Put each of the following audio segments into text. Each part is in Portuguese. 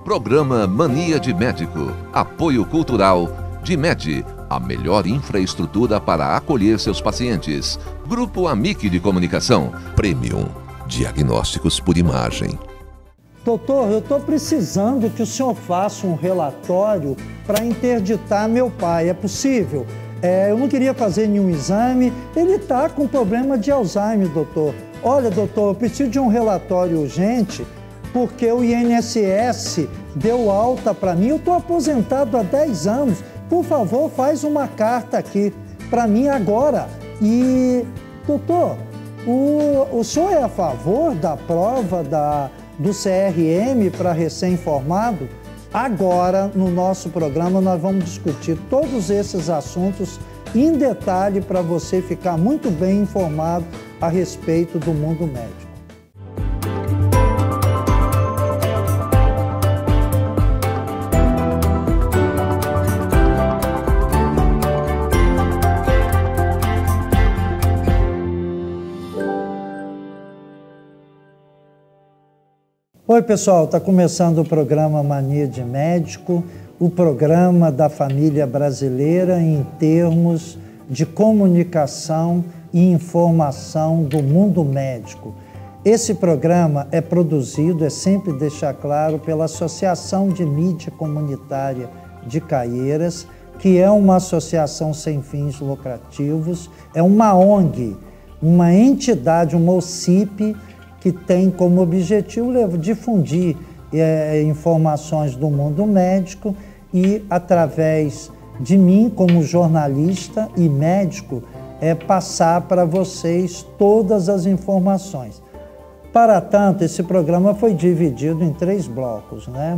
Programa Mania de Médico. Apoio Cultural Dimed, a melhor infraestrutura para acolher seus pacientes. Grupo Amic de Comunicação. Premium. Diagnósticos por imagem. Doutor, eu estou precisando que o senhor faça um relatório para interditar meu pai. É possível? Eu não queria fazer nenhum exame. Ele está com problema de Alzheimer, doutor. Olha, doutor, eu preciso de um relatório urgente porque o INSS deu alta para mim. Eu estou aposentado há 10 anos. Por favor, faz uma carta aqui para mim agora. E, doutor, o senhor é a favor da prova do CRM para recém-formado? Agora, no nosso programa, nós vamos discutir todos esses assuntos em detalhe para você ficar muito bem informado a respeito do mundo médico. Oi pessoal, está começando o programa Mania de Médico, o programa da família brasileira em termos de comunicação e informação do mundo médico. Esse programa é produzido, é sempre deixar claro, pela Associação de Mídia Comunitária de Caieiras, que é uma associação sem fins lucrativos, é uma ONG, uma entidade, uma OCIP, que tem como objetivo difundir informações do mundo médico e, através de mim, como jornalista e médico, passar para vocês todas as informações. Para tanto, esse programa foi dividido em 3 blocos, né?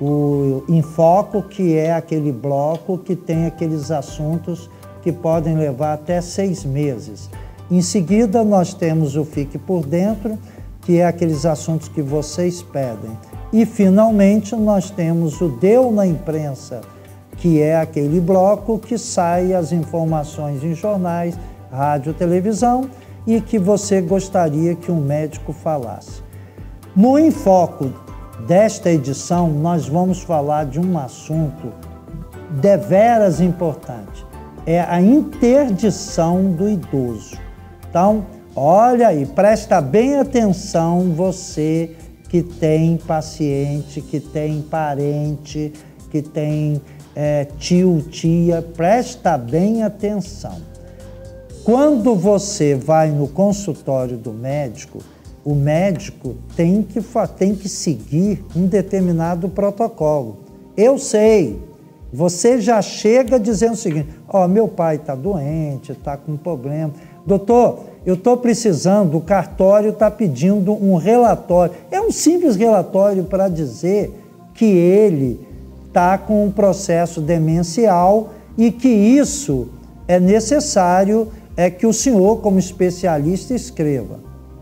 O Enfoco, que é aquele bloco que tem aqueles assuntos que podem levar até 6 meses. Em seguida, nós temos o Fique por Dentro, que é aqueles assuntos que vocês pedem. E, finalmente, nós temos o Deu na Imprensa, que é aquele bloco que sai as informações em jornais, rádio, televisão, e que você gostaria que um médico falasse. No Enfoco desta edição, nós vamos falar de um assunto deveras importante. É a interdição do idoso. Então, olha aí, presta bem atenção você que tem paciente, que tem parente, que tem tio, tia, presta bem atenção. Quando você vai no consultório do médico, o médico tem que seguir um determinado protocolo. Eu sei, você já chega dizendo o seguinte: ó, meu pai está doente, está com problema. Doutor, eu estou precisando, o cartório está pedindo um relatório. É um simples relatório para dizer que ele está com um processo demencial e que isso é necessário, que o senhor, como especialista, escreva.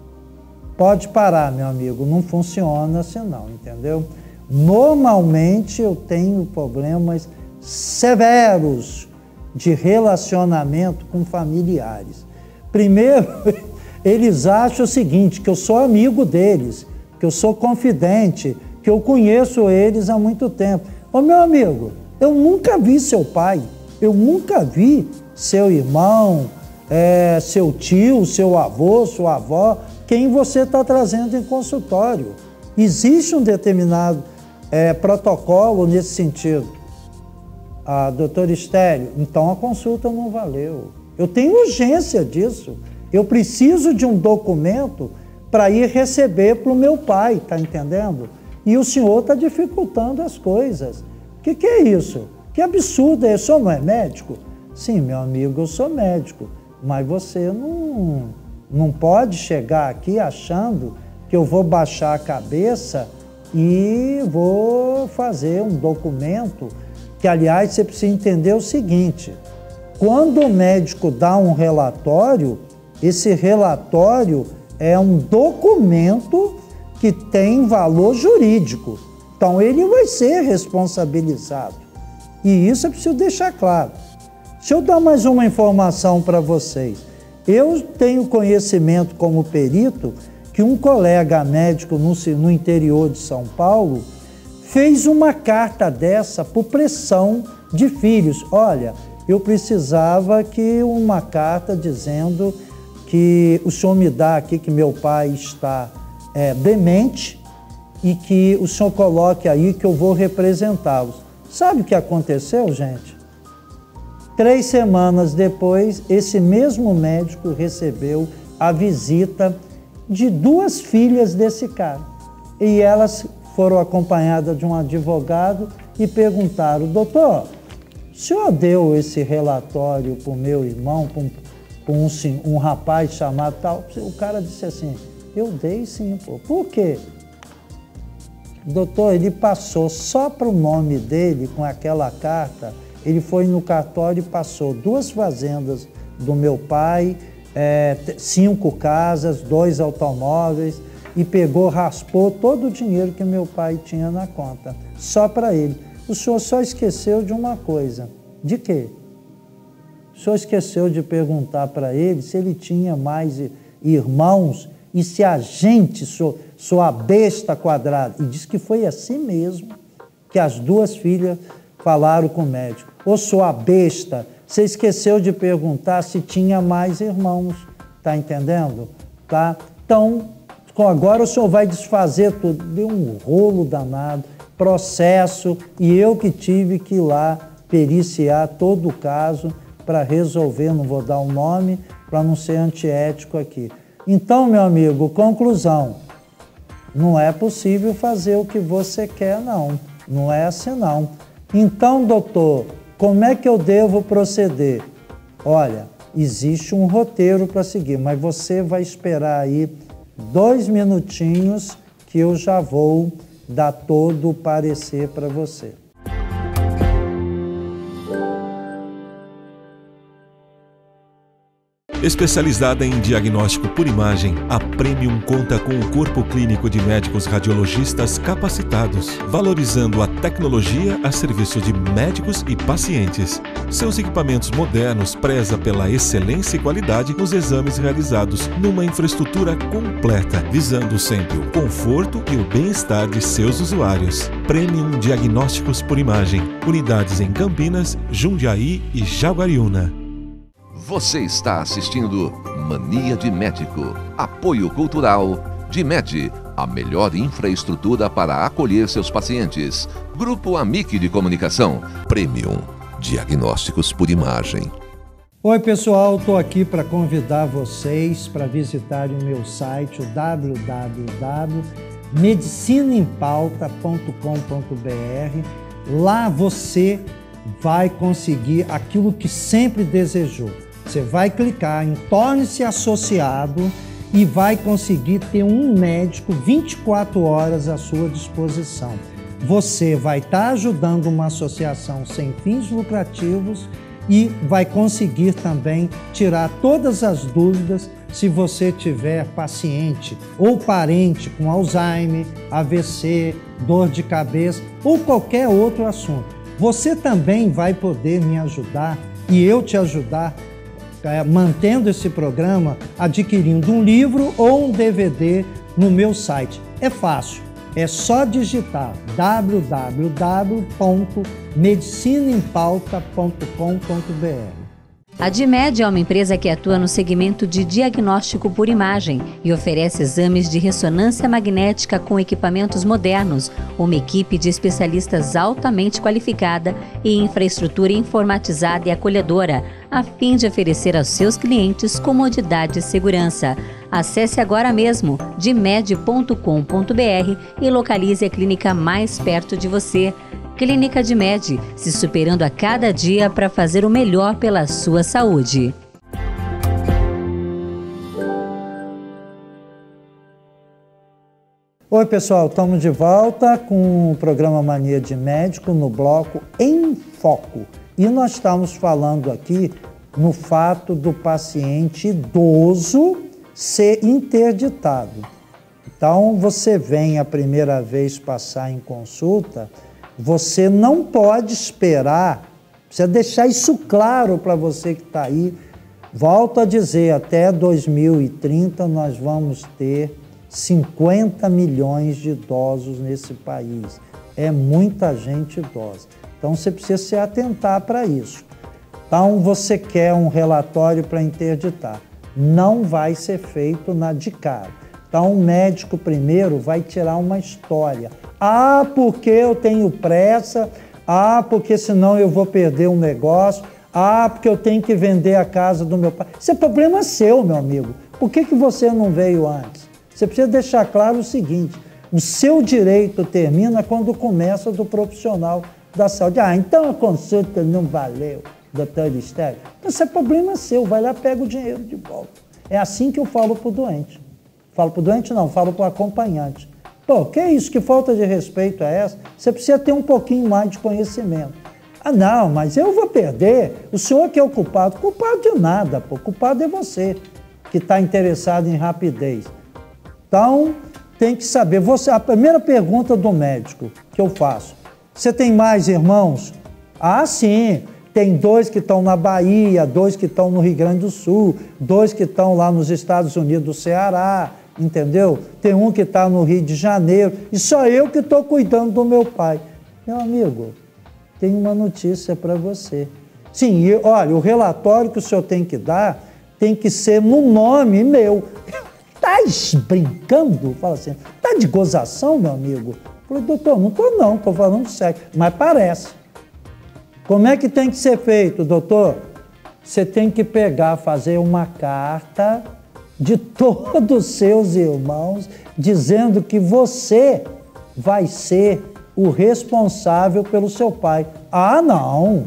Pode parar, meu amigo, não funciona assim não, entendeu? Normalmente eu tenho problemas severos de relacionamento com familiares. Primeiro, eles acham o seguinte, que eu sou amigo deles, que eu sou confidente, que eu conheço eles há muito tempo. Ô meu amigo, eu nunca vi seu pai, eu nunca vi seu irmão, seu tio, seu avô, sua avó, quem você está trazendo em consultório. Existe um determinado protocolo nesse sentido. Doutor Estélio, então a consulta não valeu. Eu tenho urgência disso. Eu preciso de um documento para ir receber para o meu pai, está entendendo? E o senhor está dificultando as coisas. O que é isso? Que absurdo é isso? O senhor não é médico? Sim, meu amigo, eu sou médico. Mas você não pode chegar aqui achando que eu vou baixar a cabeça e vou fazer um documento que, aliás, você precisa entender o seguinte: quando o médico dá um relatório, esse relatório é um documento que tem valor jurídico. Então, ele vai ser responsabilizado. E isso é preciso deixar claro. Deixa eu dar mais uma informação para vocês. Eu tenho conhecimento como perito que um colega médico no interior de São Paulo fez uma carta dessa por pressão de filhos. Olha, eu precisava que uma carta dizendo que o senhor me dá aqui que meu pai está demente e que o senhor coloque aí que eu vou representá-los. Sabe o que aconteceu, gente? 3 semanas depois, esse mesmo médico recebeu a visita de 2 filhas desse cara. E elas foram acompanhadas de um advogado e perguntaram: doutor, o senhor deu esse relatório para o meu irmão, para um rapaz chamado tal? O cara disse assim: eu dei sim, pô. Por quê? Doutor, ele passou só para o nome dele, com aquela carta, ele foi no cartório e passou 2 fazendas do meu pai, 5 casas, 2 automóveis, e raspou todo o dinheiro que meu pai tinha na conta, só para ele. O senhor só esqueceu de uma coisa. De quê? O senhor esqueceu de perguntar para ele se ele tinha mais irmãos e se a gente, sua besta quadrada. E disse que foi assim mesmo que as 2 filhas falaram com o médico. Ô, sua besta, você esqueceu de perguntar se tinha mais irmãos. Tá entendendo? Tá? Então, agora o senhor vai desfazer tudo. Deu um rolo danado, processo, e eu que tive que ir lá periciar todo o caso para resolver, não vou dar o nome, para não ser antiético aqui. Então, meu amigo, conclusão, não é possível fazer o que você quer, não. Não é assim, não. Então, doutor, como é que eu devo proceder? Olha, existe um roteiro para seguir, mas você vai esperar aí 2 minutinhos que eu já vou dar todo o parecer para você. Especializada em diagnóstico por imagem, a Premium conta com um corpo clínico de médicos radiologistas capacitados, valorizando a tecnologia a serviço de médicos e pacientes. Seus equipamentos modernos prezam pela excelência e qualidade nos exames realizados numa infraestrutura completa, visando sempre o conforto e o bem-estar de seus usuários. Premium Diagnósticos por Imagem. Unidades em Campinas, Jundiaí e Jaguariúna. Você está assistindo Mania de Médico. Apoio cultural DIMED, a melhor infraestrutura para acolher seus pacientes. Grupo Amic de Comunicação. Premium Diagnósticos por Imagem. Oi pessoal, estou aqui para convidar vocês para visitarem o meu site, o www.medicinaempauta.com.br. Lá você vai conseguir aquilo que sempre desejou. Você vai clicar em Torne-se Associado e vai conseguir ter um médico 24 horas à sua disposição. Você vai estar ajudando uma associação sem fins lucrativos e vai conseguir também tirar todas as dúvidas se você tiver paciente ou parente com Alzheimer, AVC, dor de cabeça ou qualquer outro assunto. Você também vai poder me ajudar e eu te ajudar mantendo esse programa, adquirindo um livro ou um DVD no meu site. É fácil, é só digitar www.medicinaempauta.com.br. A DIMED é uma empresa que atua no segmento de diagnóstico por imagem e oferece exames de ressonância magnética com equipamentos modernos, uma equipe de especialistas altamente qualificada e infraestrutura informatizada e acolhedora, a fim de oferecer aos seus clientes comodidade e segurança. Acesse agora mesmo dimed.com.br e localize a clínica mais perto de você. Clínica DIMED, se superando a cada dia para fazer o melhor pela sua saúde. Oi pessoal, estamos de volta com o programa Mania de Médico no bloco Em Foco. E nós estamos falando aqui no fato do paciente idoso ser interditado. Então você vem a primeira vez passar em consulta, você não pode esperar, precisa deixar isso claro para você que está aí. Volto a dizer, até 2030 nós vamos ter 50 milhões de idosos nesse país. é muita gente idosa. Então você precisa se atentar para isso. Então você quer um relatório para interditar. Não vai ser feito de cara. Então o médico primeiro vai tirar uma história. Ah, porque eu tenho pressa. Ah, porque senão eu vou perder um negócio. Ah, porque eu tenho que vender a casa do meu pai. Isso é problema seu, meu amigo. Por que você não veio antes? Você precisa deixar claro o seguinte: o seu direito termina quando começa do profissional da saúde. Ah, então a consulta não valeu, doutor Estélio. Isso é problema seu, vai lá, pega o dinheiro de volta. É assim que eu falo para o doente. Falo para o doente não, falo para o acompanhante. Pô, que é isso? Que falta de respeito é essa? Você precisa ter um pouquinho mais de conhecimento. Ah, não, mas eu vou perder. O senhor que é o culpado. Culpado de nada, pô. Culpado é você que está interessado em rapidez. Então, tem que saber. A primeira pergunta do médico que eu faço: você tem mais irmãos? Ah, sim. Tem 2 que estão na Bahia, 2 que estão no Rio Grande do Sul, 2 que estão lá nos Estados Unidos do Ceará, entendeu? Tem um que está no Rio de Janeiro, e só eu que estou cuidando do meu pai. Meu amigo, tem uma notícia para você. Sim, olha, o relatório que o senhor tem que dar tem que ser no nome meu. Tá brincando? Fala assim, tá de gozação, meu amigo? Eu falei, doutor, não tô não, tô falando sério, mas parece. Como é que tem que ser feito, doutor? Você tem que fazer uma carta de todos os seus irmãos, dizendo que você vai ser o responsável pelo seu pai. Ah, não,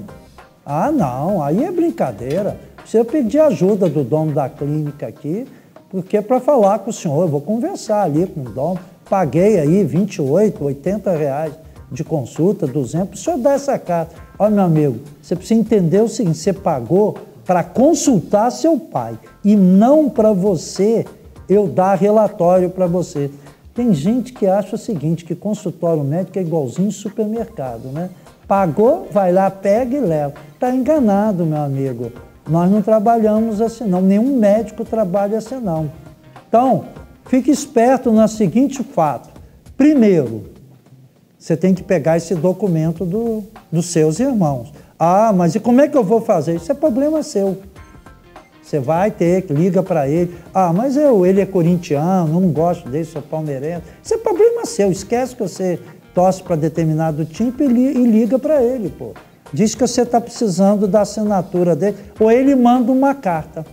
aí é brincadeira. Precisa pedir ajuda do dono da clínica aqui, porque para falar com o senhor, eu vou conversar ali com o dono, paguei aí 28, 80 reais de consulta, 200, o senhor dá essa carta. Olha, meu amigo, você precisa entender o seguinte: você pagou para consultar seu pai e não para você eu dar relatório para você. Tem gente que acha o seguinte, que consultório médico é igualzinho supermercado, né? Pagou, vai lá, pega e leva. Está enganado, meu amigo. Nós não trabalhamos assim não, nenhum médico trabalha assim não. Então, fique esperto no seguinte fato. Primeiro, você tem que pegar esse documento dos seus irmãos. Ah, mas e como é que eu vou fazer? Isso é problema seu. Você vai ter que liga para ele. Ah, mas ele é corintiano, não gosto dele, sou palmeirense. Isso é problema seu. Esquece que você torce para determinado time e liga para ele, pô. Diz que você está precisando da assinatura dele, ou ele manda uma carta.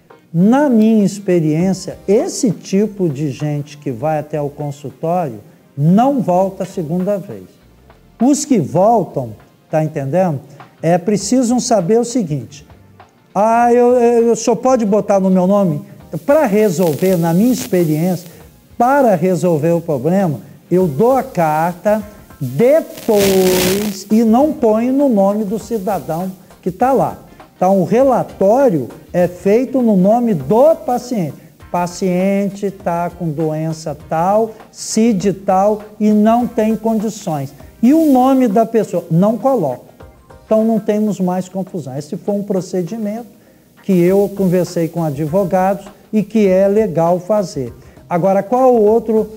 Na minha experiência, esse tipo de gente que vai até o consultório não volta a segunda vez. Os que voltam, tá entendendo? Precisam saber o seguinte: ah, o senhor pode botar no meu nome? Para resolver, na minha experiência, para resolver o problema, eu dou a carta depois e não ponho no nome do cidadão que está lá. Então, o relatório é feito no nome do paciente. Paciente está com doença tal, CID tal e não tem condições. E o nome da pessoa? Não coloco. Então não temos mais confusão. Esse foi um procedimento que eu conversei com advogados e que é legal fazer. Agora, qual outro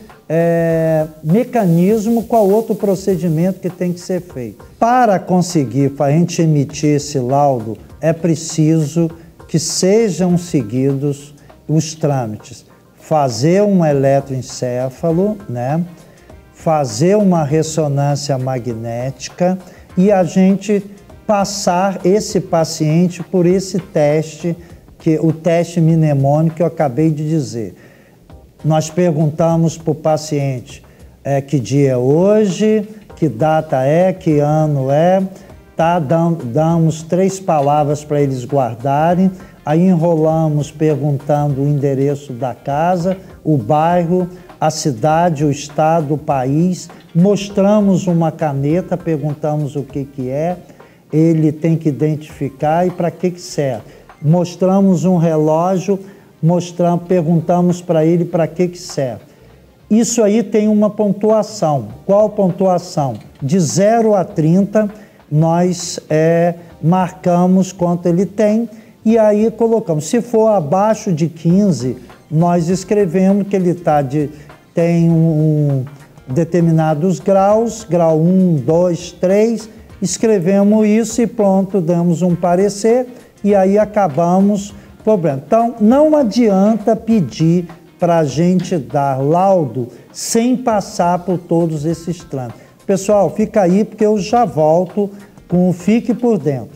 mecanismo, qual outro procedimento que tem que ser feito? Para conseguir, para a gente emitir esse laudo, é preciso que sejam seguidos os trâmites. Fazer um eletroencefalo, né? Fazer uma ressonância magnética e a gente passar esse paciente por esse teste, o teste mnemônico que eu acabei de dizer. Nós perguntamos para o paciente que dia é hoje, que data é, que ano é, damos 3 palavras para eles guardarem, aí enrolamos perguntando o endereço da casa, o bairro, a cidade, o estado, o país, mostramos uma caneta, perguntamos o que é, ele tem que identificar e para que serve. Mostramos um relógio, perguntamos para ele para que serve. Isso aí tem uma pontuação. Qual pontuação? De 0 a 30, nós marcamos quanto ele tem e aí colocamos. Se for abaixo de 15, nós escrevemos que ele tem determinados graus, grau 1, 2, 3, escrevemos isso e pronto, damos um parecer e aí acabamos o problema. Então, não adianta pedir para a gente dar laudo sem passar por todos esses trâmites. Pessoal, fica aí porque eu já volto com o Fique por Dentro.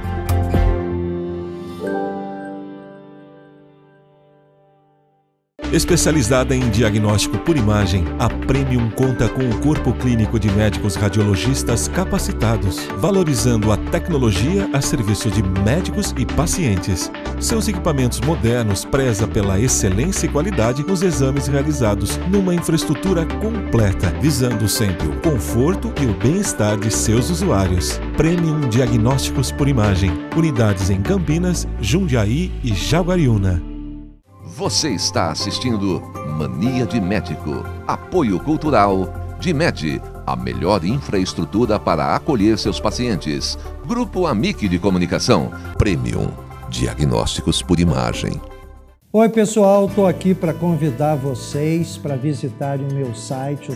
Especializada em diagnóstico por imagem, a Premium conta com um corpo clínico de médicos radiologistas capacitados, valorizando a tecnologia a serviço de médicos e pacientes. Seus equipamentos modernos prezam pela excelência e qualidade nos exames realizados numa infraestrutura completa, visando sempre o conforto e o bem-estar de seus usuários. Premium Diagnósticos por Imagem. Unidades em Campinas, Jundiaí e Jaguariúna. Você está assistindo Mania de Médico. Apoio cultural DIMED, a melhor infraestrutura para acolher seus pacientes. Grupo Amic de Comunicação. Premium Diagnósticos por Imagem. Oi pessoal, estou aqui para convidar vocês para visitarem o meu site, o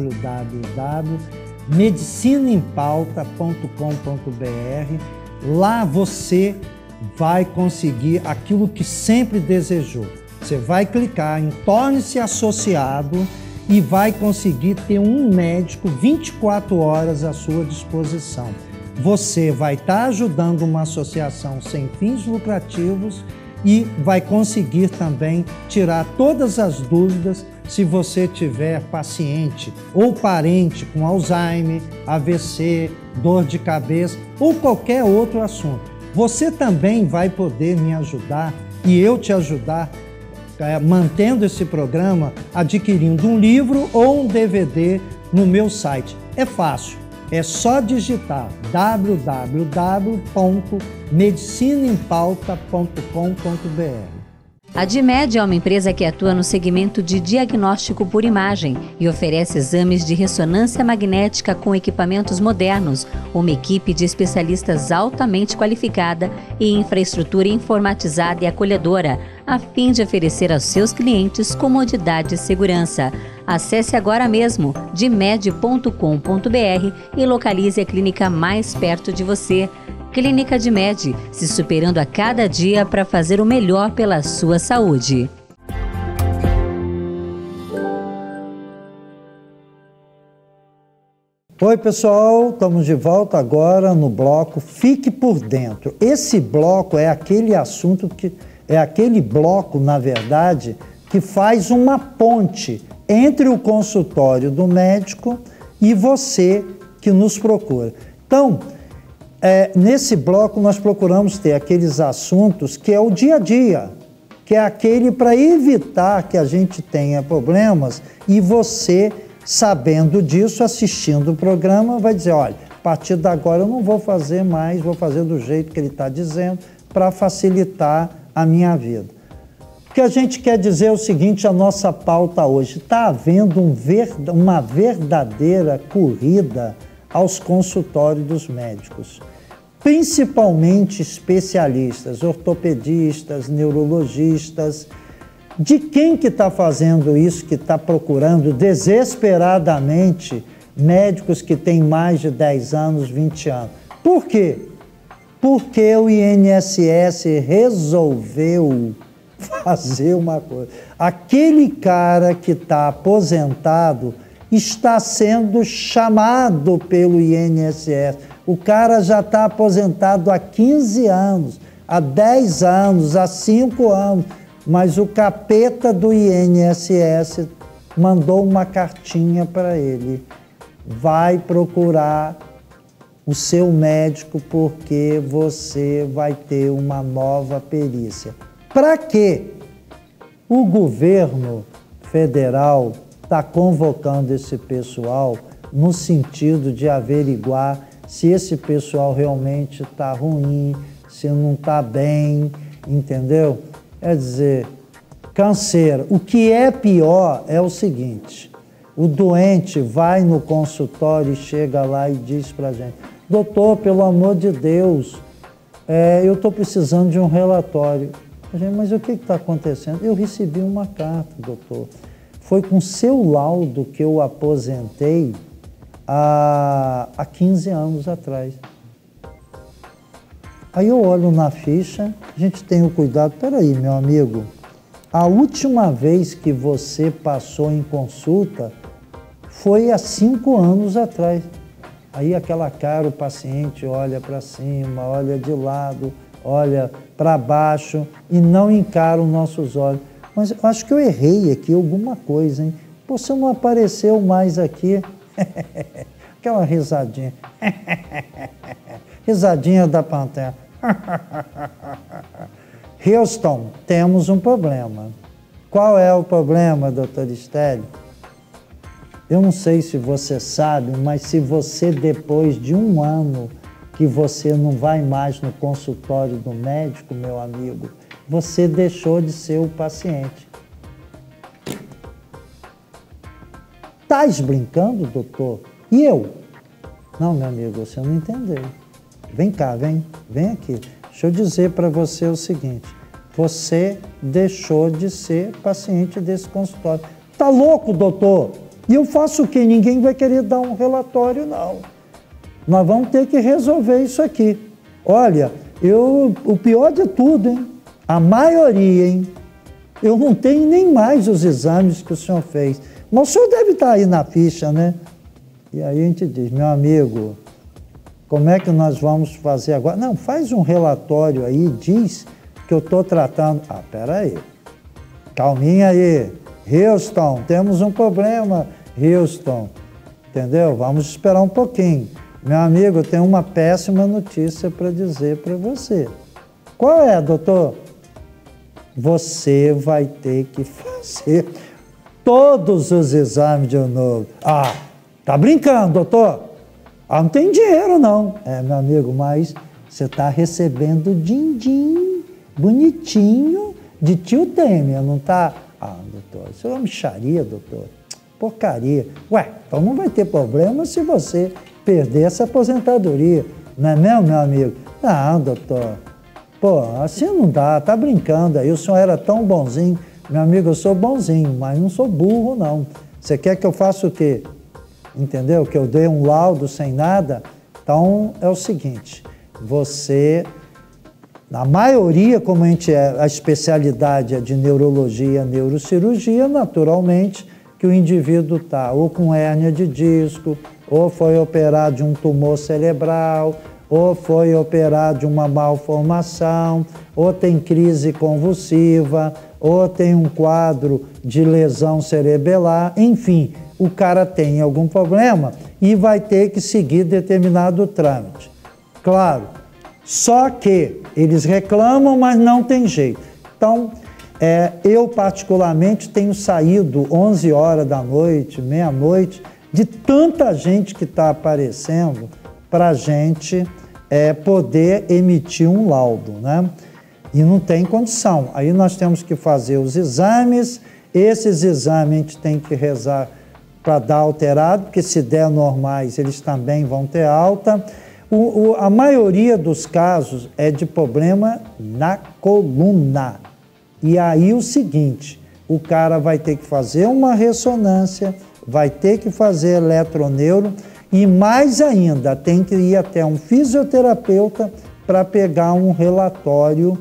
www.medicinaempauta.com.br. Lá você vai conseguir aquilo que sempre desejou. Você vai clicar em Torne-se Associado e vai conseguir ter um médico 24 horas à sua disposição. Você vai estar ajudando uma associação sem fins lucrativos e vai conseguir também tirar todas as dúvidas se você tiver paciente ou parente com Alzheimer, AVC, dor de cabeça ou qualquer outro assunto. Você também vai poder me ajudar e eu te ajudar mantendo esse programa, adquirindo um livro ou um DVD no meu site. É fácil, é só digitar www.medicinaempauta.com.br. A DIMED é uma empresa que atua no segmento de diagnóstico por imagem e oferece exames de ressonância magnética com equipamentos modernos, uma equipe de especialistas altamente qualificada e infraestrutura informatizada e acolhedora, a fim de oferecer aos seus clientes comodidade e segurança. Acesse agora mesmo dimed.com.br e localize a clínica mais perto de você. Clínica DIMED, se superando a cada dia para fazer o melhor pela sua saúde. Oi pessoal, estamos de volta agora no bloco Fique por Dentro. Esse bloco é aquele assunto que é aquele bloco, na verdade, que faz uma ponte entre o consultório do médico e você que nos procura. Então, nesse bloco nós procuramos ter aqueles assuntos que é o dia a dia, que é aquele para evitar que a gente tenha problemas e você, sabendo disso, assistindo o programa, vai dizer, olha, a partir de agora eu não vou fazer mais, vou fazer do jeito que ele está dizendo para facilitar a minha vida. O que a gente quer dizer é o seguinte, a nossa pauta hoje, está havendo uma verdadeira corrida aos consultórios dos médicos, principalmente especialistas, ortopedistas, neurologistas. De quem que está fazendo isso, que está procurando desesperadamente médicos que têm mais de 10 anos, 20 anos? Por quê? Porque o INSS resolveu fazer uma coisa. Aquele cara que está aposentado está sendo chamado pelo INSS. O cara já está aposentado há 15 anos, há 10 anos, há 5 anos, mas o capeta do INSS mandou uma cartinha para ele. Vai procurar o seu médico porque você vai ter uma nova perícia. Para quê? O governo federal está convocando esse pessoal no sentido de averiguar se esse pessoal realmente está ruim, se não está bem, entendeu? Quer dizer, canseira. O que é pior é o seguinte, o doente vai no consultório e chega lá e diz para a gente, doutor, pelo amor de Deus, eu estou precisando de um relatório. A gente, mas o que está acontecendo? Eu recebi uma carta, doutor, Foi com seu laudo que eu aposentei há 15 anos atrás. Aí eu olho na ficha, a gente tem o cuidado, peraí, meu amigo, a última vez que você passou em consulta foi há 5 anos atrás. Aí aquela cara, o paciente olha para cima, olha de lado, olha para baixo e não encara os nossos olhos. Mas eu acho que eu errei aqui alguma coisa, hein? Pô, você não apareceu mais aqui. Aquela risadinha. Risadinha da pantera. Houston, temos um problema. Qual é o problema, doutor Estélio? Eu não sei se você sabe, mas se você, depois de 1 ano que você não vai mais no consultório do médico, meu amigo, você deixou de ser o paciente. Estás brincando, doutor? E eu? Não, meu amigo, você não entendeu. Vem cá, vem aqui. Deixa eu dizer para você o seguinte, você deixou de ser paciente desse consultório. Tá louco, doutor? E eu faço o quê? Ninguém vai querer dar um relatório, não. Nós vamos ter que resolver isso aqui. Olha, o pior de tudo, hein? A maioria, hein? Eu não tenho nem mais os exames que o senhor fez. Mas o senhor deve estar aí na ficha, né? E aí a gente diz, meu amigo, como é que nós vamos fazer agora? Não, faz um relatório aí, diz que eu estou tratando... Ah, peraí. Calminha aí. Houston, temos um problema, Houston. Entendeu? Vamos esperar um pouquinho. Meu amigo, eu tenho uma péssima notícia para dizer para você. Qual é, doutor? Você vai ter que fazer todos os exames de novo. Ah, tá brincando, doutor? Ah, não tem dinheiro, não. É, meu amigo, mas você está recebendo din-din, bonitinho, de tio Temer, não está? Ah, doutor, isso é uma mixaria, doutor. Porcaria. Ué, então não vai ter problema se você perder essa aposentadoria. Não é mesmo, meu amigo? Não, doutor. Pô, assim não dá, tá brincando aí. O senhor era tão bonzinho. Meu amigo, eu sou bonzinho, mas não sou burro, não. Você quer que eu faça o quê? Entendeu? Que eu dê um laudo sem nada? Então, é o seguinte, você... Na maioria, como a especialidade é de neurologia, neurocirurgia, naturalmente que o indivíduo está ou com hérnia de disco, ou foi operado de um tumor cerebral, ou foi operado de uma malformação, ou tem crise convulsiva, ou tem um quadro de lesão cerebelar, enfim, o cara tem algum problema e vai ter que seguir determinado trâmite. Claro, só que eles reclamam, mas não tem jeito. Então, eu particularmente tenho saído 11 horas da noite, meia-noite, de tanta gente que está aparecendo para a gente poder emitir um laudo, né? E não tem condição. Aí nós temos que fazer os exames, esses exames a gente tem que rezar para dar alterado, porque se der normais, eles também vão ter alta. A maioria dos casos é de problema na coluna. E aí o seguinte, o cara vai ter que fazer uma ressonância, vai ter que fazer eletroneuro e mais ainda, tem que ir até um fisioterapeuta para pegar um relatório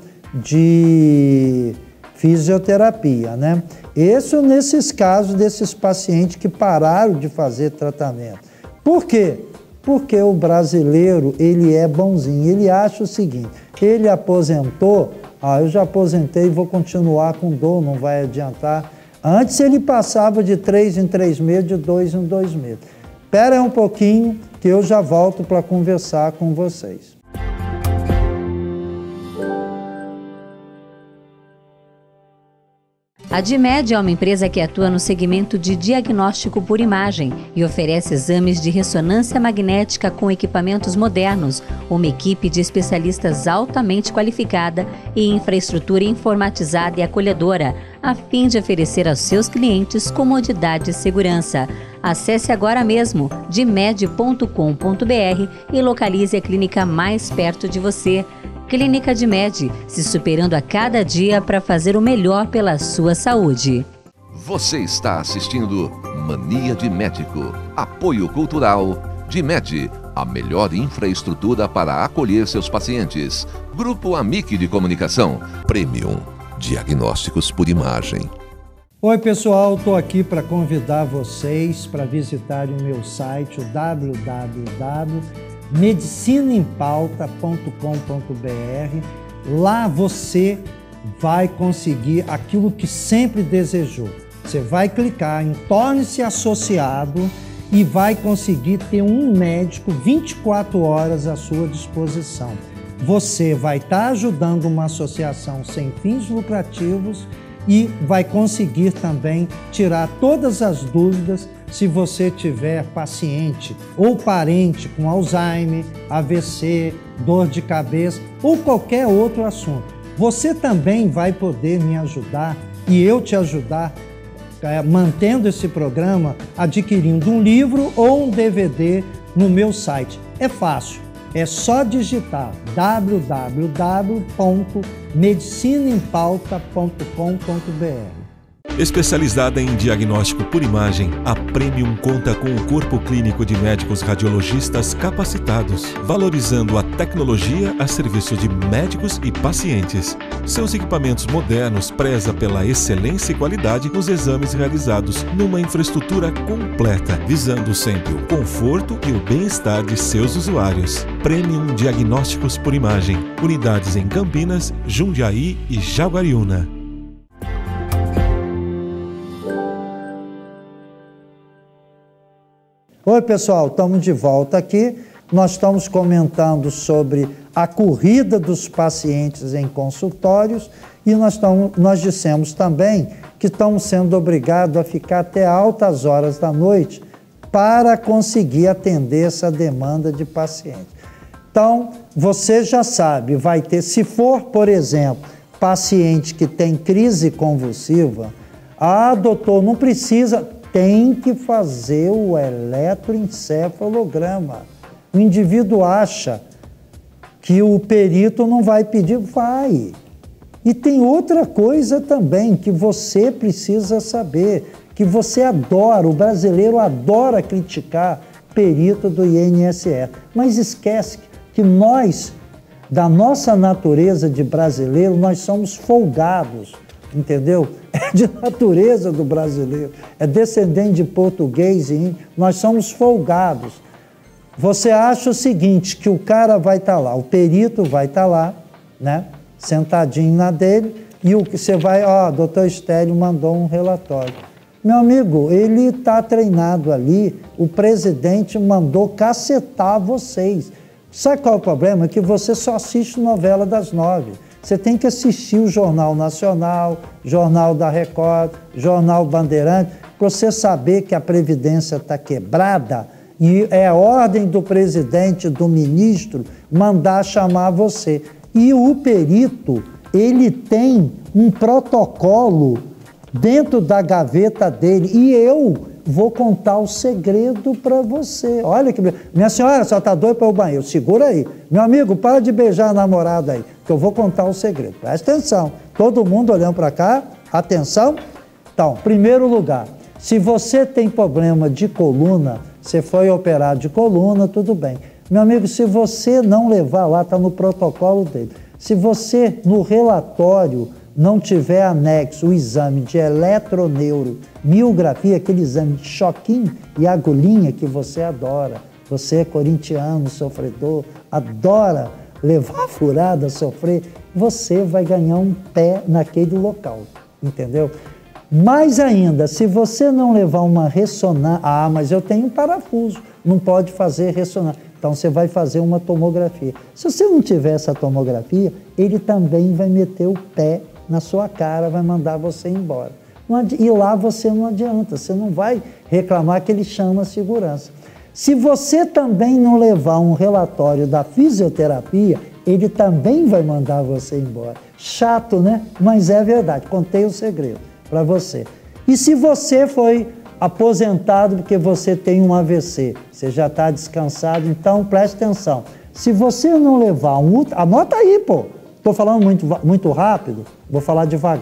de fisioterapia, né? Isso nesses casos desses pacientes que pararam de fazer tratamento. Por quê? Porque o brasileiro, ele é bonzinho, ele acha o seguinte, ele aposentou, eu já aposentei e vou continuar com dor, não vai adiantar. Antes ele passava de 3 em 3 meses, de 2 em 2 meses. Espera aí um pouquinho que eu já volto para conversar com vocês. A DIMED é uma empresa que atua no segmento de diagnóstico por imagem e oferece exames de ressonância magnética com equipamentos modernos, uma equipe de especialistas altamente qualificada e infraestrutura informatizada e acolhedora, a fim de oferecer aos seus clientes comodidade e segurança. Acesse agora mesmo dimed.com.br e localize a clínica mais perto de você. Clínica DIMED, se superando a cada dia para fazer o melhor pela sua saúde. Você está assistindo Mania de Médico. Apoio Cultural DIMED, a melhor infraestrutura para acolher seus pacientes. Grupo Amic de Comunicação. Premium Diagnósticos por Imagem. Oi pessoal, estou aqui para convidar vocês para visitarem o meu site, o www.medicinaempauta.com.br. Lá você vai conseguir aquilo que sempre desejou. Você vai clicar em Torne-se Associado e vai conseguir ter um médico 24 horas à sua disposição. Você vai estar ajudando uma associação sem fins lucrativos e vai conseguir também tirar todas as dúvidas se você tiver paciente ou parente com Alzheimer, AVC, dor de cabeça ou qualquer outro assunto. Você também vai poder me ajudar e eu te ajudar mantendo esse programa, adquirindo um livro ou um DVD no meu site. É fácil, é só digitar www.medicinaempauta.com.br. Especializada em diagnóstico por imagem, a Premium conta com um corpo clínico de médicos radiologistas capacitados, valorizando a tecnologia a serviço de médicos e pacientes. Seus equipamentos modernos prezam pela excelência e qualidade nos exames realizados numa infraestrutura completa, visando sempre o conforto e o bem-estar de seus usuários. Premium Diagnósticos por Imagem, unidades em Campinas, Jundiaí e Jaguariúna. Oi pessoal, estamos de volta aqui. Nós estamos comentando sobre a corrida dos pacientes em consultórios e nós dissemos também que estamos sendo obrigados a ficar até altas horas da noite para conseguir atender essa demanda de pacientes. Então, você já sabe, vai ter, se for, por exemplo, paciente que tem crise convulsiva, doutor, não precisa... Tem que fazer o eletroencefalograma. O indivíduo acha que o perito não vai pedir, vai. E tem outra coisa também que você precisa saber, que você adora, o brasileiro adora criticar perito do INSS. Mas esquece que nós, da nossa natureza de brasileiro, nós somos folgados. Entendeu? É de natureza do brasileiro, é descendente de português e índio, nós somos folgados. Você acha o seguinte, que o cara vai estar lá, o perito vai estar lá, né, sentadinho na dele, e o que você vai, doutor Estélio mandou um relatório. Meu amigo, ele está treinado ali, o presidente mandou cacetar vocês. Sabe qual é o problema? Que você só assiste novela das 9. Você tem que assistir o Jornal Nacional, Jornal da Record, Jornal Bandeirante, para você saber que a Previdência está quebrada e é a ordem do presidente, do ministro, mandar chamar você. E o perito, ele tem um protocolo dentro da gaveta dele e eu vou contar o segredo para você. Olha que... Minha senhora, só está doida para o banheiro. Segura aí. Meu amigo, para de beijar a namorada aí, que eu vou contar o segredo. Presta atenção. Todo mundo olhando para cá. Atenção. Então, primeiro lugar, se você tem problema de coluna, você foi operado de coluna, tudo bem. Meu amigo, se você não levar lá, está no protocolo dele. Se você, no relatório, não tiver anexo o exame de eletroneuromiografia, aquele exame de choquinho e agulhinha que você adora. Você é corintiano, sofredor, adora levar furada, sofrer. Você vai ganhar um pé naquele local, entendeu? Mais ainda, se você não levar uma ressonância... mas eu tenho um parafuso, não pode fazer ressonância. Então você vai fazer uma tomografia. Se você não tiver essa tomografia, ele também vai meter o pé na sua cara, vai mandar você embora. E lá você não adianta, você não vai reclamar que ele chama a segurança. Se você também não levar um relatório da fisioterapia, ele também vai mandar você embora. Chato, né? Mas é verdade, contei o segredo para você. E se você foi aposentado porque você tem um AVC, você já está descansado, então preste atenção. Se você não levar anota aí, pô. Estou falando muito rápido, vou falar devagar.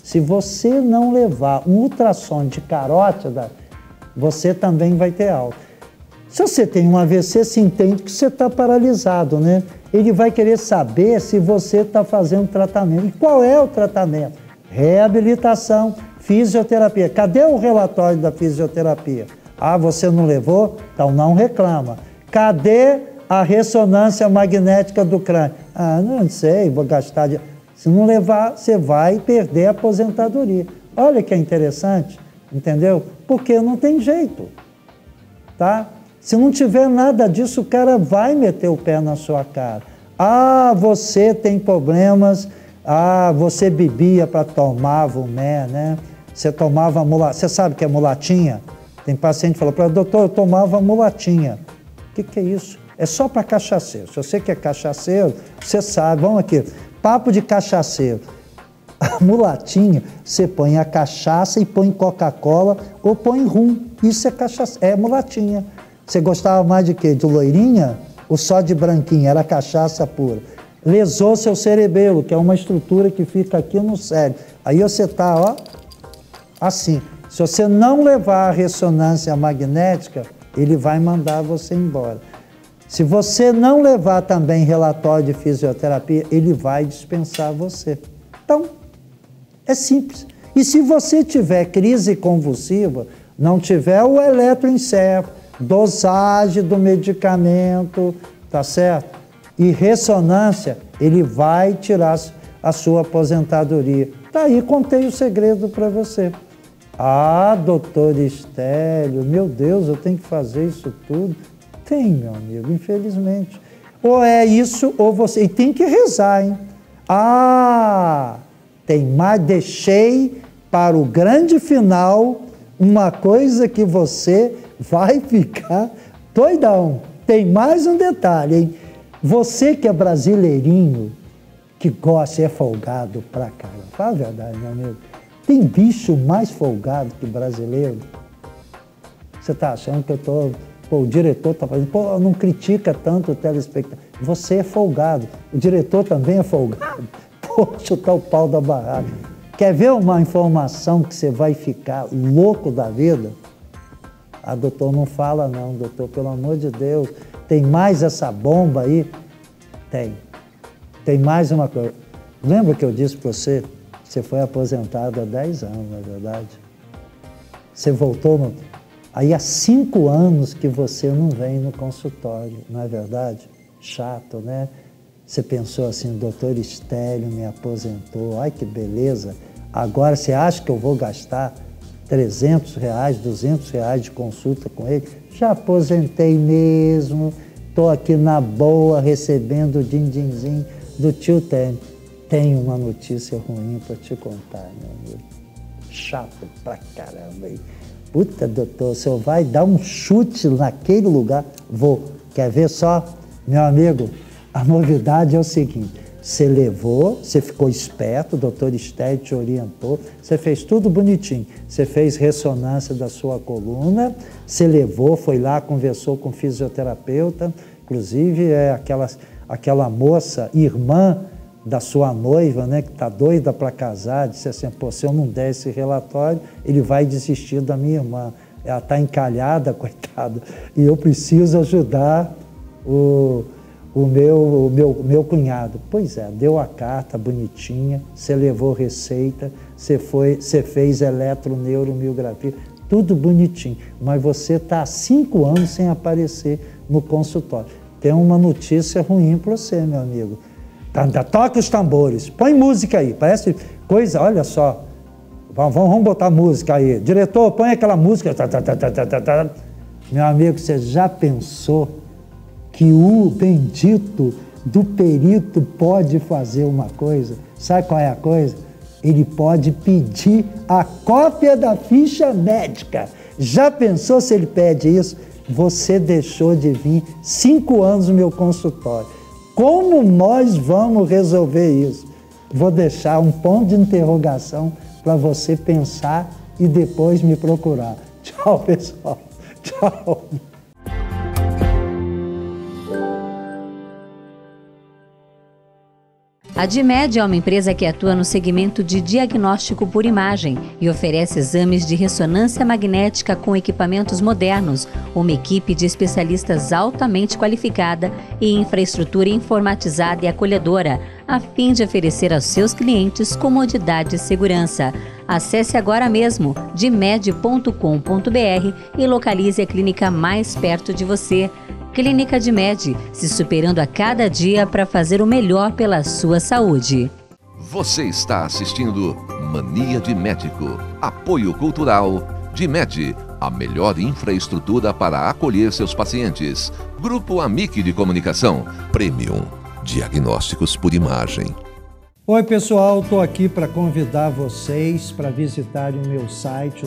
Se você não levar um ultrassom de carótida, você também vai ter alta. Se você tem um AVC, se entende que você está paralisado, né? Ele vai querer saber se você está fazendo tratamento. E qual é o tratamento? Reabilitação, fisioterapia. Cadê o relatório da fisioterapia? Ah, você não levou? Então não reclama. Cadê a ressonância magnética do crânio? Ah, não sei, vou gastar... Se não levar, você vai perder a aposentadoria. Olha que interessante, entendeu? Porque não tem jeito, tá? Se não tiver nada disso, o cara vai meter o pé na sua cara. Ah, você tem problemas, você bebia para tomar Vumé, né? Você tomava mulatinha, você sabe o que é mulatinha? Tem paciente que fala para doutor, eu tomava mulatinha. O que é isso? É só para cachaceiro. Se você que é cachaceiro, você sabe, vamos aqui, papo de cachaceiro. A mulatinha, você põe a cachaça e põe Coca-Cola ou põe rum. Isso é cachaça, é mulatinha. Você gostava mais de quê? De loirinha ou só de branquinha? Era cachaça pura. Lesou seu cerebelo, que é uma estrutura que fica aqui no cérebro. Aí você está, ó, assim. Se você não levar a ressonância magnética, ele vai mandar você embora. Se você não levar também relatório de fisioterapia, ele vai dispensar você. Então, é simples. E se você tiver crise convulsiva, não tiver o eletroencefalo, dosagem do medicamento, tá certo? E ressonância, ele vai tirar a sua aposentadoria. Tá aí, contei o segredo para você. Ah, doutor Estélio, meu Deus, eu tenho que fazer isso tudo? Tem, meu amigo, infelizmente. Ou é isso, ou você... E tem que rezar, hein? Ah, tem mais... Deixei para o grande final uma coisa que você vai ficar doidão. Tem mais um detalhe, hein? Você que é brasileirinho, que gosta e é folgado pra caramba. Fala a verdade, meu amigo. Tem bicho mais folgado que brasileiro? Você tá achando que eu tô... Pô, o diretor tá fazendo... Pô, não critica tanto o telespectador. Você é folgado. O diretor também é folgado. Pô, chutar o pau da barraca. Quer ver uma informação que você vai ficar louco da vida? Ah, doutor, não fala não, doutor, pelo amor de Deus. Tem mais essa bomba aí? Tem. Tem mais uma coisa. Lembra que eu disse para você? Você foi aposentado há 10 anos, não é verdade? Você voltou no... Aí há 5 anos que você não vem no consultório, não é verdade? Chato, né? Você pensou assim, doutor Estélio me aposentou, ai que beleza. Agora você acha que eu vou gastar R$300, R$200 de consulta com ele? Já aposentei mesmo, estou aqui na boa recebendo o din-dinzinho do tio Tênio. Tenho uma notícia ruim para te contar, meu amigo. Chato pra caramba aí. Puta, doutor, o senhor vai dar um chute naquele lugar? Vou. Quer ver só? Meu amigo, a novidade é o seguinte, você levou, você ficou esperto, o doutor Estélio te orientou, você fez tudo bonitinho, você fez ressonância da sua coluna, você levou, foi lá, conversou com o fisioterapeuta, inclusive é aquela moça, irmã da sua noiva, né, que está doida para casar, disse assim, pô, se eu não der esse relatório, ele vai desistir da minha irmã. Ela está encalhada, coitada, e eu preciso ajudar o meu cunhado. Pois é, deu a carta bonitinha, você levou receita, você fez eletroneuromiografia, tudo bonitinho, mas você está há 5 anos sem aparecer no consultório. Tem uma notícia ruim para você, meu amigo. Toca os tambores, põe música aí, parece coisa, olha só, vamos botar música aí. Diretor, põe aquela música. Meu amigo, você já pensou que o bendito do perito pode fazer uma coisa? Sabe qual é a coisa? Ele pode pedir a cópia da ficha médica. Já pensou se ele pede isso? Você deixou de vir 5 anos no meu consultório. Como nós vamos resolver isso? Vou deixar um ponto de interrogação para você pensar e depois me procurar. Tchau, pessoal. Tchau. A DIMED é uma empresa que atua no segmento de diagnóstico por imagem e oferece exames de ressonância magnética com equipamentos modernos, uma equipe de especialistas altamente qualificada e infraestrutura informatizada e acolhedora, a fim de oferecer aos seus clientes comodidade e segurança. Acesse agora mesmo dimed.com.br e localize a clínica mais perto de você. Clínica DIMED, se superando a cada dia para fazer o melhor pela sua saúde. Você está assistindo Mania de Médico. Apoio Cultural DIMED, a melhor infraestrutura para acolher seus pacientes. Grupo Amic de Comunicação. Premium. Diagnósticos por imagem. Oi pessoal, estou aqui para convidar vocês para visitarem o meu site, o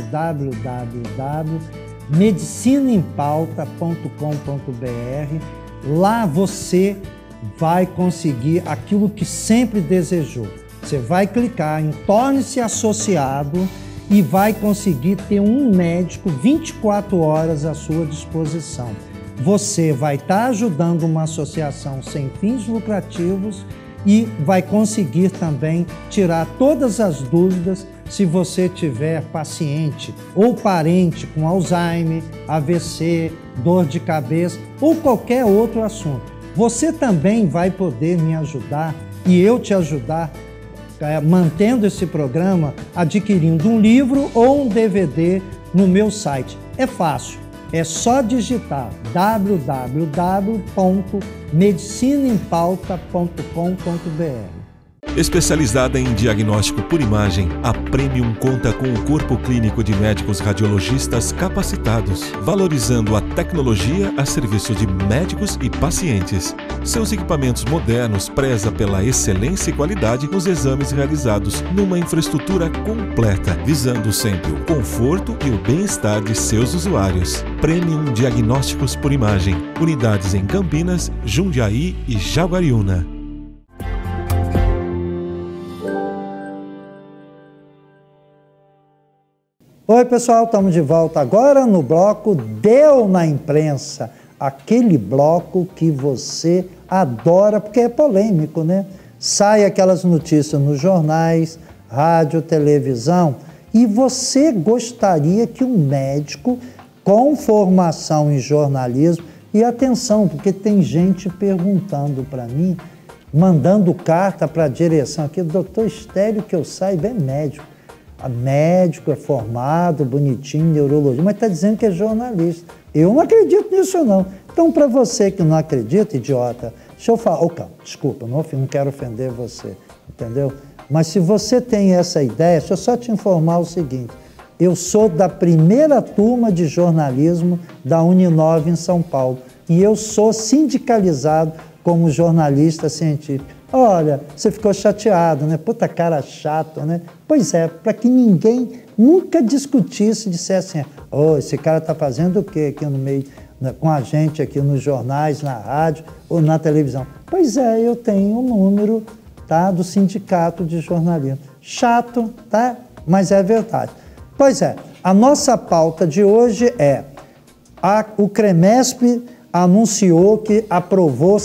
www.medicinaempauta.com.br. Lá você vai conseguir aquilo que sempre desejou. Você vai clicar em Torne-se Associado e vai conseguir ter um médico 24 horas à sua disposição. Você vai estar ajudando uma associação sem fins lucrativos e vai conseguir também tirar todas as dúvidas se você tiver paciente ou parente com Alzheimer, AVC, dor de cabeça ou qualquer outro assunto. Você também vai poder me ajudar e eu te ajudar mantendo esse programa, adquirindo um livro ou um DVD no meu site. É fácil. É só digitar www.medicinaempauta.com.br. Especializada em diagnóstico por imagem, a Premium conta com um corpo clínico de médicos radiologistas capacitados, valorizando a tecnologia a serviço de médicos e pacientes. Seus equipamentos modernos prezam pela excelência e qualidade nos exames realizados numa infraestrutura completa, visando sempre o conforto e o bem-estar de seus usuários. Premium Diagnósticos por Imagem. Unidades em Campinas, Jundiaí e Jaguariúna. Oi pessoal, estamos de volta agora no bloco Deu na Imprensa, aquele bloco que você adora porque é polêmico, né? Sai aquelas notícias nos jornais, rádio, televisão e você gostaria que um médico com formação em jornalismo, e atenção, porque tem gente perguntando para mim, mandando carta para a direção aqui, doutor Estélio, que eu saiba, é médico. Médico, é formado, bonitinho, neurologia, mas está dizendo que é jornalista. Eu não acredito nisso, não. Então, para você que não acredita, idiota, deixa eu falar. Calma, desculpa, não quero ofender você, entendeu? Mas se você tem essa ideia, deixa eu só te informar o seguinte. Eu sou da primeira turma de jornalismo da Uninove em São Paulo e eu sou sindicalizado como jornalista científico. Olha, você ficou chateado, né? Puta cara chato, né? Pois é, para que ninguém nunca discutisse, dissesse assim, esse cara está fazendo o quê aqui no meio, com a gente aqui nos jornais, na rádio ou na televisão? Pois é, eu tenho um número, tá, do Sindicato de Jornalismo. Chato, tá? Mas é verdade. Pois é, a nossa pauta de hoje é o CREMESP anunciou que aprovou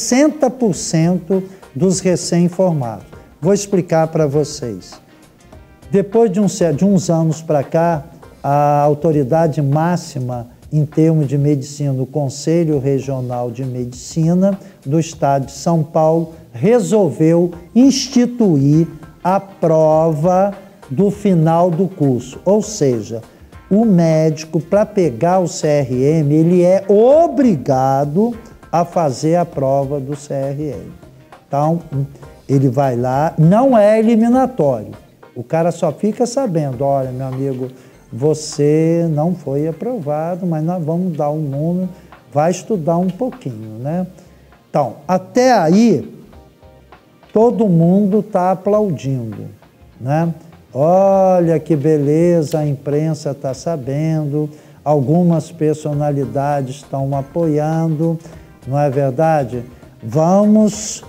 60% dos recém-formados. Vou explicar para vocês. Depois de uns anos para cá, a autoridade máxima em termos de medicina, o Conselho Regional de Medicina do Estado de São Paulo, resolveu instituir a prova do final do curso. Ou seja, o médico, para pegar o CRM, ele é obrigado a fazer a prova do CRM. Então, ele vai lá, não é eliminatório. O cara só fica sabendo, olha, meu amigo, você não foi aprovado, mas nós vamos dar um número, vai estudar um pouquinho, né? Então, até aí, todo mundo está aplaudindo, né? Olha que beleza, a imprensa está sabendo, algumas personalidades estão apoiando, não é verdade? Vamos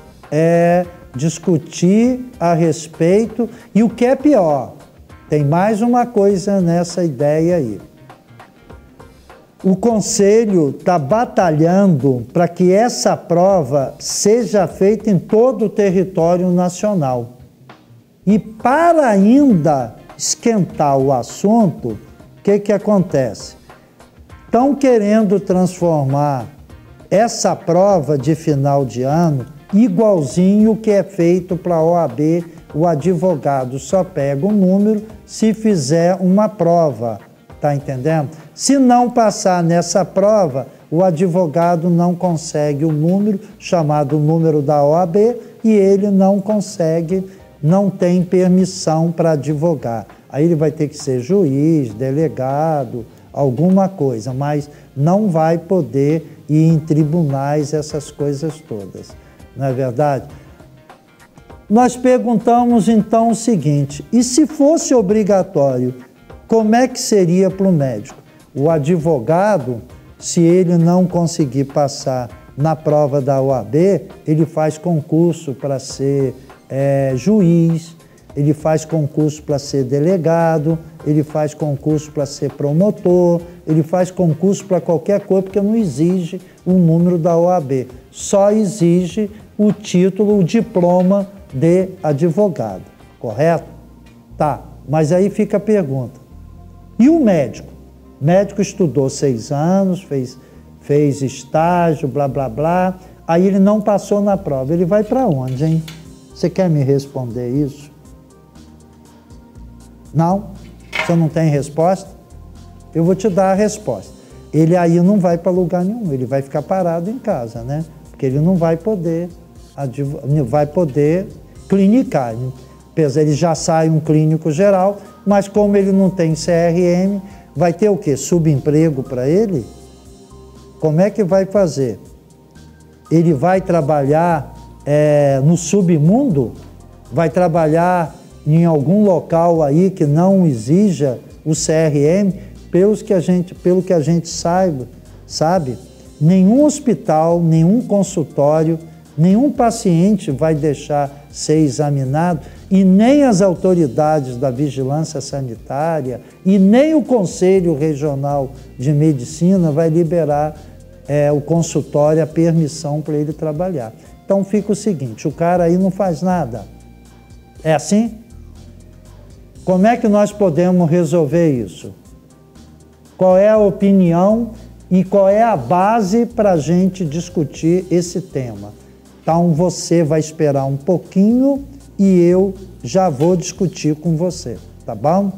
discutir a respeito e o que é pior, tem mais uma coisa nessa ideia aí. O Conselho está batalhando para que essa prova seja feita em todo o território nacional. E para ainda esquentar o assunto, o que acontece? Estão querendo transformar essa prova de final de ano igualzinho o que é feito para a OAB. O advogado só pega o número se fizer uma prova, tá entendendo? Se não passar nessa prova, o advogado não consegue o número, chamado número da OAB, e ele não consegue, não tem permissão para advogar. Aí ele vai ter que ser juiz, delegado, alguma coisa, mas não vai poder ir em tribunais, essas coisas todas. Não é verdade? Nós perguntamos então o seguinte, e se fosse obrigatório, como é que seria para o médico? O advogado, se ele não conseguir passar na prova da OAB, ele faz concurso para ser juiz, ele faz concurso para ser delegado, ele faz concurso para ser promotor, ele faz concurso para qualquer coisa, porque não exige o número da OAB, só exige o título, o diploma de advogado, correto? Tá, mas aí fica a pergunta. E o médico? O médico estudou 6 anos, fez estágio, blá, blá, blá, aí ele não passou na prova. Ele vai para onde, hein? Você quer me responder isso? Não? Você não tem resposta? Eu vou te dar a resposta. Ele aí não vai para lugar nenhum, ele vai ficar parado em casa, né? Porque ele não vai poder clinicar. Ele já sai um clínico geral, mas como ele não tem CRM, vai ter o quê? Subemprego para ele? Como é que vai fazer? Ele vai trabalhar no submundo? Vai trabalhar em algum local aí que não exija o CRM? Pelo que a gente sabe, nenhum hospital, nenhum consultório, nenhum paciente vai deixar ser examinado, e nem as autoridades da vigilância sanitária e nem o Conselho Regional de Medicina vai liberar o consultório, a permissão para ele trabalhar. Então fica o seguinte, o cara aí não faz nada. É assim? Como é que nós podemos resolver isso? Qual é a opinião e qual é a base para a gente discutir esse tema? Então você vai esperar um pouquinho e eu já vou discutir com você, tá bom?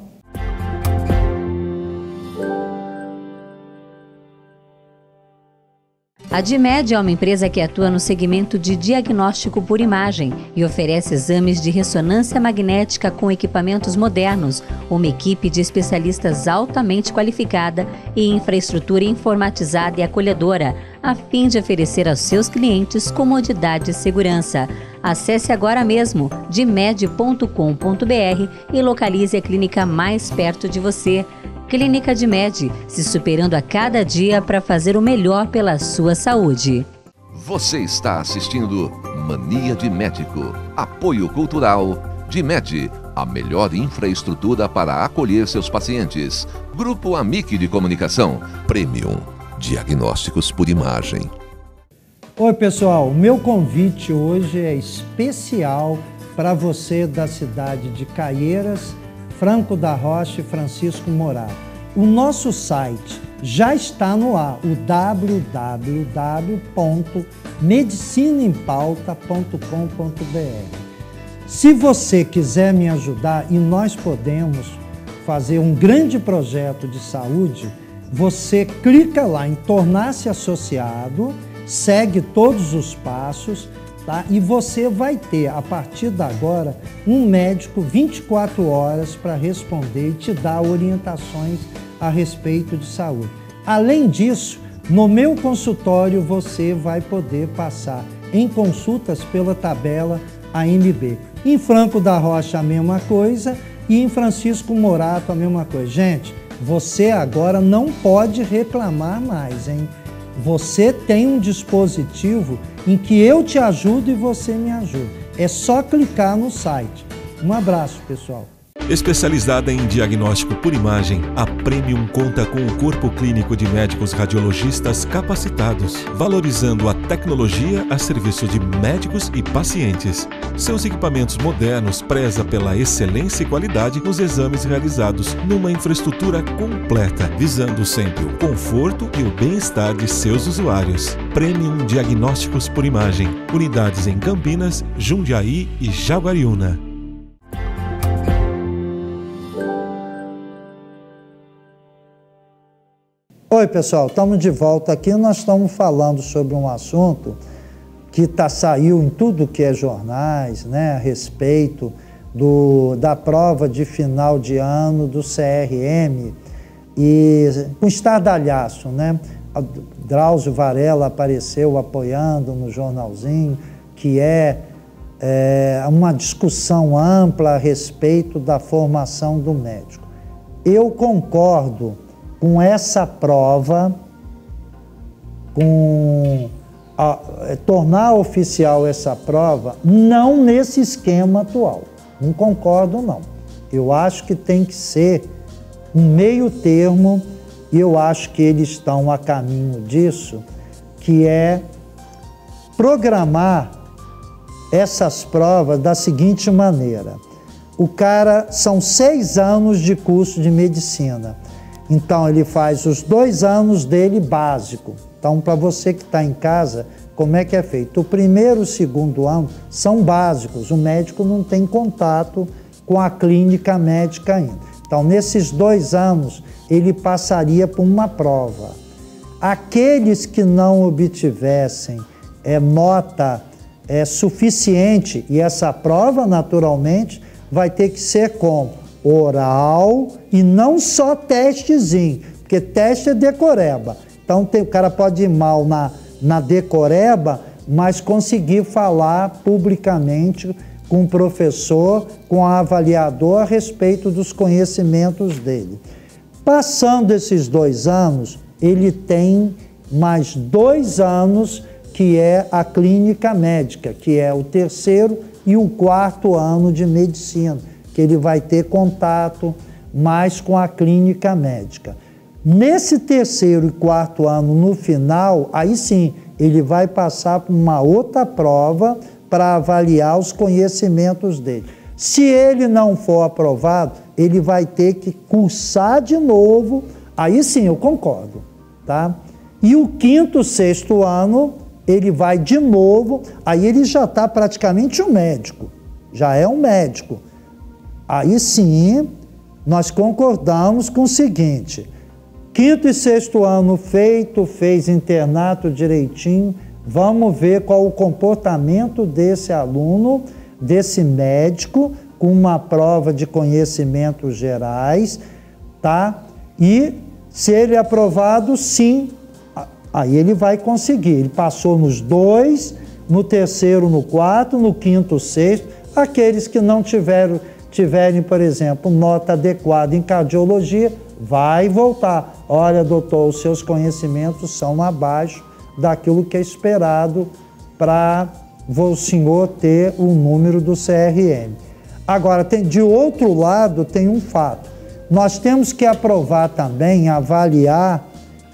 A DIMED é uma empresa que atua no segmento de diagnóstico por imagem e oferece exames de ressonância magnética com equipamentos modernos, uma equipe de especialistas altamente qualificada e infraestrutura informatizada e acolhedora, a fim de oferecer aos seus clientes comodidade e segurança. Acesse agora mesmo dimed.com.br e localize a clínica mais perto de você. Clínica DIMED, se superando a cada dia para fazer o melhor pela sua saúde. Você está assistindo Mania de Médico. Apoio Cultural DIMED, a melhor infraestrutura para acolher seus pacientes. Grupo Amic de Comunicação. Premium. Diagnósticos por imagem. Oi, pessoal. O meu convite hoje é especial para você da cidade de Caieiras, Franco da Rocha e Francisco Morato. O nosso site já está no ar, o www.medicinaempauta.com.br. Se você quiser me ajudar e nós podemos fazer um grande projeto de saúde, você clica lá em tornar-se associado, segue todos os passos, tá? E você vai ter, a partir de agora, um médico 24 horas para responder e te dar orientações a respeito de saúde. Além disso, no meu consultório você vai poder passar em consultas pela tabela AMB. Em Franco da Rocha a mesma coisa e em Francisco Morato a mesma coisa. Gente, você agora não pode reclamar mais, hein? Você tem um dispositivo em que eu te ajudo e você me ajuda. É só clicar no site. Um abraço, pessoal. Especializada em diagnóstico por imagem, a Premium conta com um corpo clínico de médicos radiologistas capacitados, valorizando a tecnologia a serviço de médicos e pacientes. Seus equipamentos modernos prezam pela excelência e qualidade nos exames realizados numa infraestrutura completa, visando sempre o conforto e o bem-estar de seus usuários. Premium Diagnósticos por Imagem. Unidades em Campinas, Jundiaí e Jaguariúna. Oi pessoal, estamos de volta aqui. Nós estamos falando sobre um assunto que saiu em tudo que é jornais, né, a respeito da prova de final de ano do CRM e um estardalhaço, né? Drauzio Varela apareceu apoiando no jornalzinho, que é uma discussão ampla a respeito da formação do médico. Eu concordo com essa prova, tornar oficial essa prova, não nesse esquema atual. Não concordo, não. Eu acho que tem que ser um meio termo, e eu acho que eles estão a caminho disso, que é programar essas provas da seguinte maneira. São 6 anos de curso de medicina. Então, ele faz os 2 anos dele básico. Então, para você que está em casa, como é que é feito? O primeiro e o segundo ano são básicos. O médico não tem contato com a clínica médica ainda. Então, nesses 2 anos, ele passaria por uma prova. Aqueles que não obtivessem nota suficiente, e essa prova, naturalmente, vai ter que ser com oral e não só testezinho, porque teste é decoreba. Então o cara pode ir mal na decoreba, mas conseguir falar publicamente com o professor, com o avaliador a respeito dos conhecimentos dele. Passando esses 2 anos, ele tem mais 2 anos que é a clínica médica, que é o 3º e o 4º ano de medicina, que ele vai ter contato mais com a clínica médica. Nesse 3º e 4º ano, no final, aí sim, ele vai passar por uma outra prova para avaliar os conhecimentos dele. Se ele não for aprovado, ele vai ter que cursar de novo, aí sim, eu concordo, tá? E o 5º, 6º ano, ele vai de novo, aí ele já está praticamente um médico, já é um médico. Aí sim, nós concordamos com o seguinte: 5º e 6º ano fez internato direitinho, vamos ver qual o comportamento desse aluno, desse médico, com uma prova de conhecimentos gerais, tá? E se ele é aprovado, sim, aí ele vai conseguir. Ele passou nos 2, no 3º, no 4º, no 5º, 6º, aqueles que não tiverem, por exemplo, nota adequada em cardiologia, vai voltar. Olha, doutor, os seus conhecimentos são abaixo daquilo que é esperado para o senhor ter o número do CRM. Agora, de outro lado, tem um fato. Nós temos que aprovar também, avaliar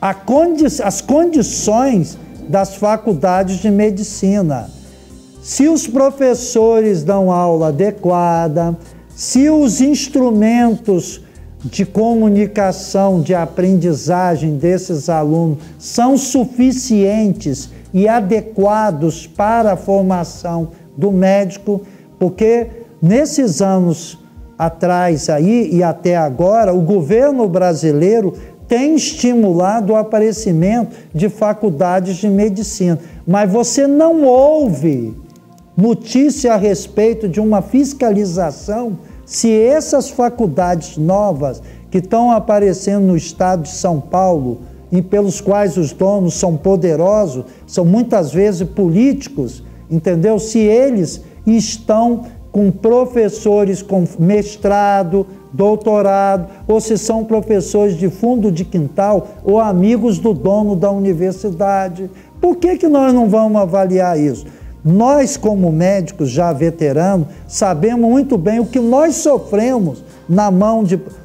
as condições das faculdades de medicina. Se os professores dão aula adequada, se os instrumentos de comunicação, de aprendizagem desses alunos são suficientes e adequados para a formação do médico, porque nesses anos atrás aí e até agora, o governo brasileiro tem estimulado o aparecimento de faculdades de medicina, mas você não ouve notícia a respeito de uma fiscalização se essas faculdades novas que estão aparecendo no estado de São Paulo e pelos quais os donos são poderosos, são muitas vezes políticos, entendeu? Se eles estão com professores com mestrado, doutorado, ou se são professores de fundo de quintal ou amigos do dono da universidade. Por que nós não vamos avaliar isso? Nós, como médicos já veteranos, sabemos muito bem o que nós sofremos na mão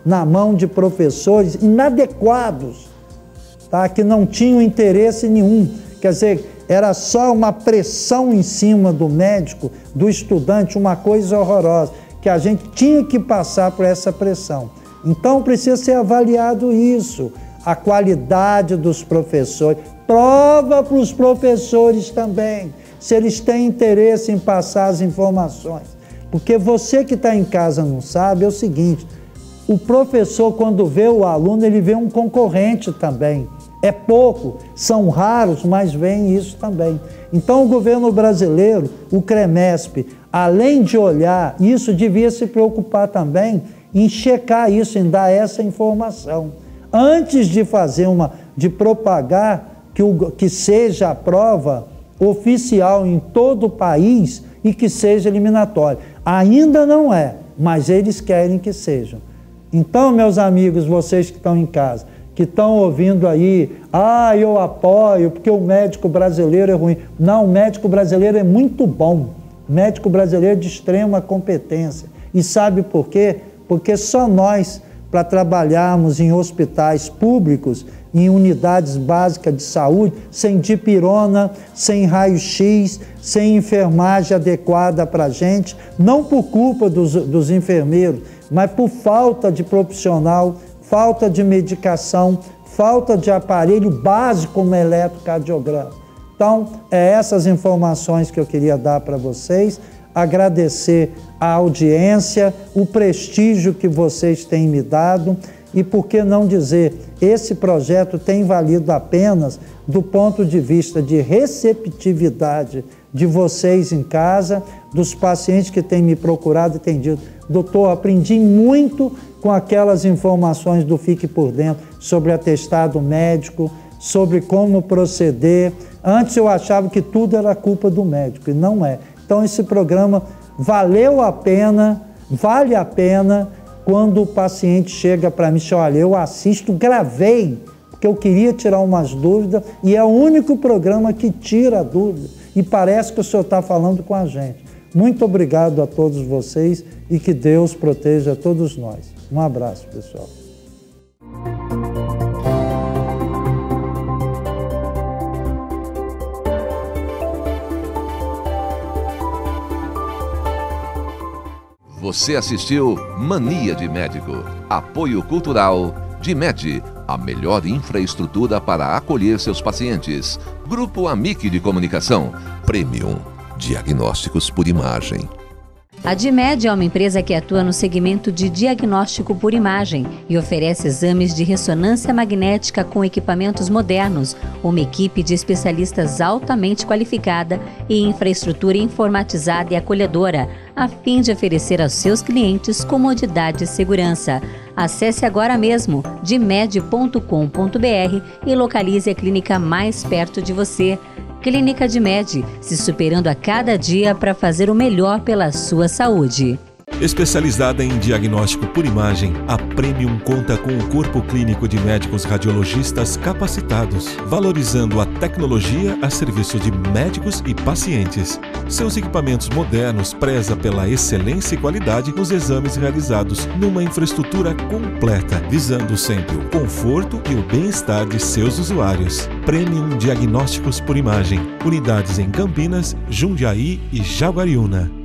de professores inadequados, tá? Que não tinham interesse nenhum. Quer dizer, era só uma pressão em cima do médico, do estudante, uma coisa horrorosa, que a gente tinha que passar por essa pressão. Então precisa ser avaliado isso, a qualidade dos professores. Prova para os professores também, se eles têm interesse em passar as informações. Porque você que está em casa não sabe, é o seguinte, o professor, quando vê o aluno, ele vê um concorrente também. É pouco, são raros, mas vem isso também. Então o governo brasileiro, o CREMESP, além de olhar isso, devia se preocupar também em checar isso, em dar essa informação. Antes de fazer de propagar que seja a prova oficial em todo o país e que seja eliminatória. Ainda não é, mas eles querem que sejam. Então, meus amigos, vocês que estão em casa, que estão ouvindo aí, eu apoio, porque o médico brasileiro é ruim. Não, o médico brasileiro é muito bom. O médico brasileiro é de extrema competência. E sabe por quê? Porque só nós, para trabalharmos em hospitais públicos, em unidades básicas de saúde, sem dipirona, sem raio-x, sem enfermagem adequada para a gente, não por culpa dos enfermeiros, mas por falta de profissional, falta de medicação, falta de aparelho básico como eletrocardiograma. Então, essas informações que eu queria dar para vocês, agradecer a audiência, o prestígio que vocês têm me dado e, por que não dizer, esse projeto tem valido apenas do ponto de vista de receptividade de vocês em casa, dos pacientes que têm me procurado e têm dito, doutor, aprendi muito com aquelas informações do Fique por Dentro sobre atestado médico, sobre como proceder. Antes eu achava que tudo era culpa do médico e não é. Então esse programa valeu a pena, vale a pena quando o paciente chega para mim e diz, olha, eu assisto, gravei, porque eu queria tirar umas dúvidas e é o único programa que tira a dúvida e parece que o senhor está falando com a gente. Muito obrigado a todos vocês e que Deus proteja todos nós. Um abraço, pessoal. Você assistiu Mania de Médico. Apoio Cultural DIMED, a melhor infraestrutura para acolher seus pacientes. Grupo Amic de Comunicação. Premium. Diagnósticos por imagem. A DIMED é uma empresa que atua no segmento de diagnóstico por imagem e oferece exames de ressonância magnética com equipamentos modernos, uma equipe de especialistas altamente qualificada e infraestrutura informatizada e acolhedora, a fim de oferecer aos seus clientes comodidade e segurança. Acesse agora mesmo dimed.com.br e localize a clínica mais perto de você. Clínica DIMED, se superando a cada dia para fazer o melhor pela sua saúde. Especializada em diagnóstico por imagem, a Premium conta com um corpo clínico de médicos radiologistas capacitados, valorizando a tecnologia a serviço de médicos e pacientes. Seus equipamentos modernos prezam pela excelência e qualidade nos exames realizados numa infraestrutura completa, visando sempre o conforto e o bem-estar de seus usuários. Premium Diagnósticos por Imagem, unidades em Campinas, Jundiaí e Jaguariúna.